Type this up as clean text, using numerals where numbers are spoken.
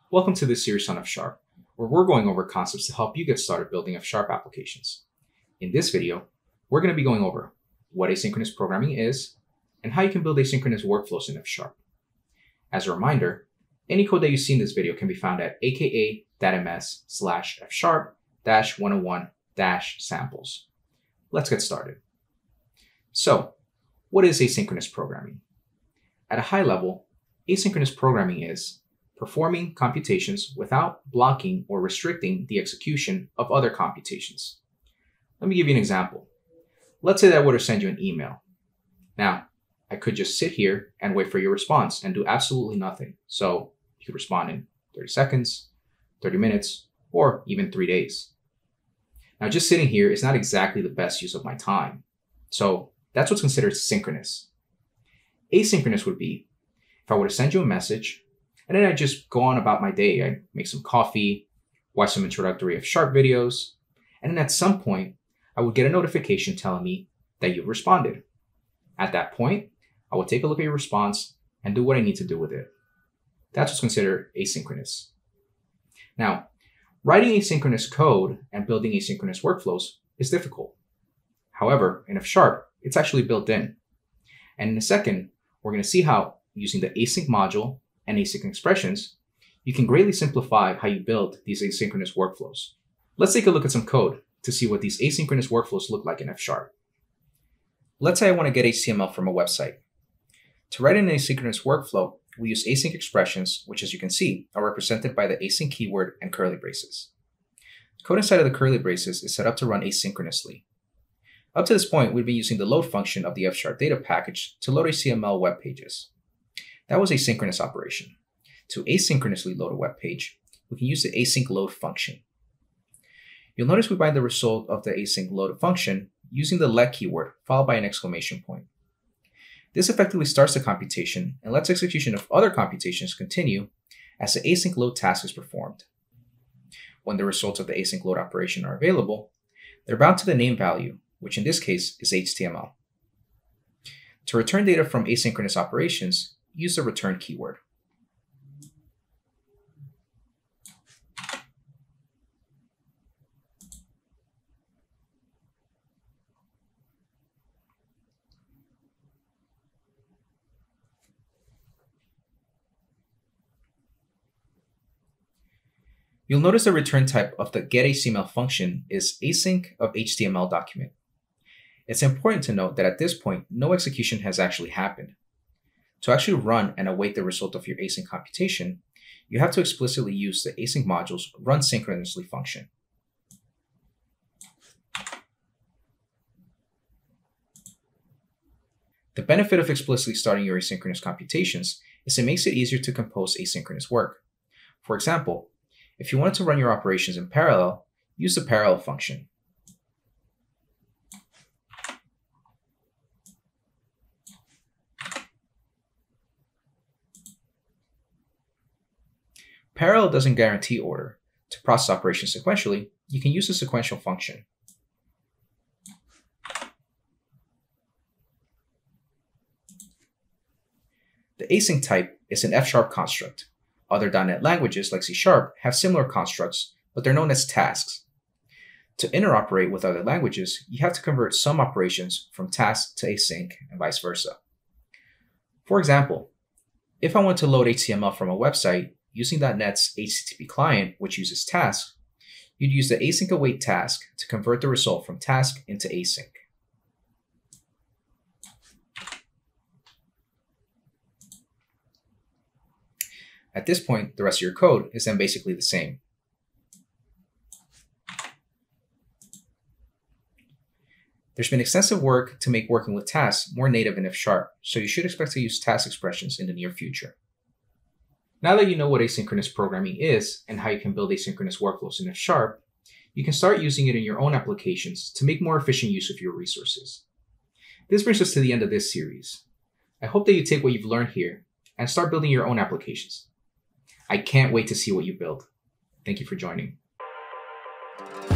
Welcome to this series on F#, where we're going over concepts to help you get started building F# applications. In this video, we're going to be going over what asynchronous programming is and how you can build asynchronous workflows in F#. As a reminder, any code that you see in this video can be found at aka.ms/F#-101-samples. Let's get started. So, what is asynchronous programming? At a high level, asynchronous programming is performing computations without blocking or restricting the execution of other computations. Let me give you an example. Let's say that I were to send you an email. Now, I could just sit here and wait for your response and do absolutely nothing. So you could respond in 30 seconds, 30 minutes, or even 3 days. Now, just sitting here is not exactly the best use of my time. So that's what's considered synchronous. Asynchronous would be if I were to send you a message, and then I just go on about my day. I make some coffee, watch some introductory F# videos, and then at some point, I would get a notification telling me that you've responded. At that point, I would take a look at your response and do what I need to do with it. That's what's considered asynchronous. Now, writing asynchronous code and building asynchronous workflows is difficult. However, in F#, it's actually built in. And in a second, we're going to see how using the async module and async expressions, you can greatly simplify how you build these asynchronous workflows. Let's take a look at some code to see what these asynchronous workflows look like in F#. Let's say I want to get HTML from a website. To write an asynchronous workflow, we use async expressions, which as you can see, are represented by the async keyword and curly braces. The code inside of the curly braces is set up to run asynchronously. Up to this point, we've been using the load function of the F# data package to load HTML web pages. That was a synchronous operation. To asynchronously load a web page, we can use the async load function. You'll notice we bind the result of the async load function using the let keyword followed by an exclamation point. This effectively starts the computation and lets execution of other computations continue as the async load task is performed. When the results of the async load operation are available, they're bound to the name value, which in this case is HTML. To return data from asynchronous operations, use the return keyword. You'll notice the return type of the getHTML function is async of HTML document. It's important to note that at this point, no execution has actually happened. To actually run and await the result of your async computation, you have to explicitly use the async module's run synchronously function. The benefit of explicitly starting your asynchronous computations is it makes it easier to compose asynchronous work. For example, if you wanted to run your operations in parallel, use the parallel function. Parallel doesn't guarantee order. To process operations sequentially, you can use the sequential function. The async type is an F# construct. Other .NET languages like C# have similar constructs, but they're known as tasks. To interoperate with other languages, you have to convert some operations from task to async and vice versa. For example, if I want to load HTML from a website, using .NET's HTTP client, which uses tasks, you'd use the async await task to convert the result from task into async. At this point, the rest of your code is then basically the same. There's been extensive work to make working with tasks more native in F#, so you should expect to use task expressions in the near future. Now that you know what asynchronous programming is and how you can build asynchronous workflows in F#, you can start using it in your own applications to make more efficient use of your resources. This brings us to the end of this series. I hope that you take what you've learned here and start building your own applications. I can't wait to see what you build. Thank you for joining.